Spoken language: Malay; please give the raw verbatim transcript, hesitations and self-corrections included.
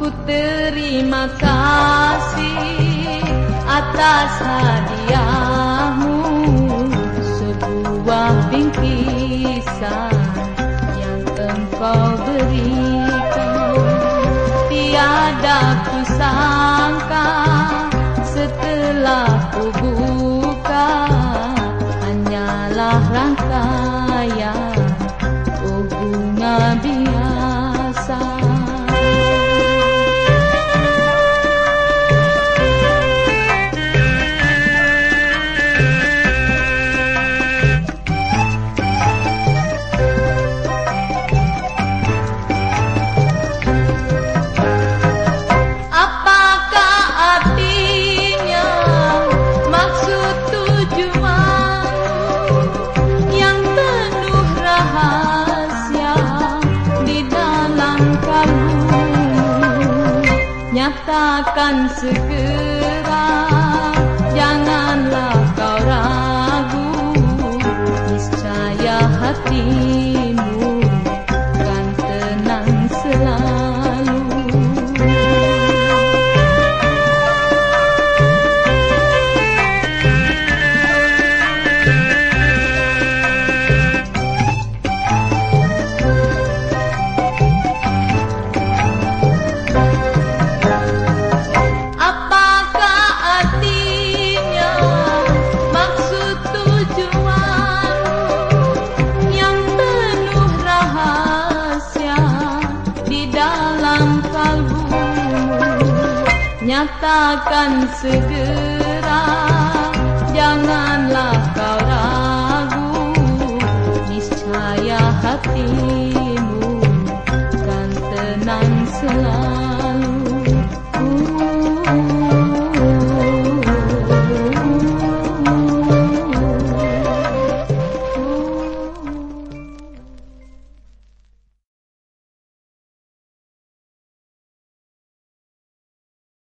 terima kasih atas hadiahmu, sebuah bingkisan yang engkau berikan. Tiada kusangka setelah ku buka, hanyalah rangkaian oh bunga biasa. Nyatakan segera, janganlah kau ragu, niscaya hatimu kan tenang selalu. Nyatakan segera, janganlah kau ragu, niscaya hatimu kan tenang selalu.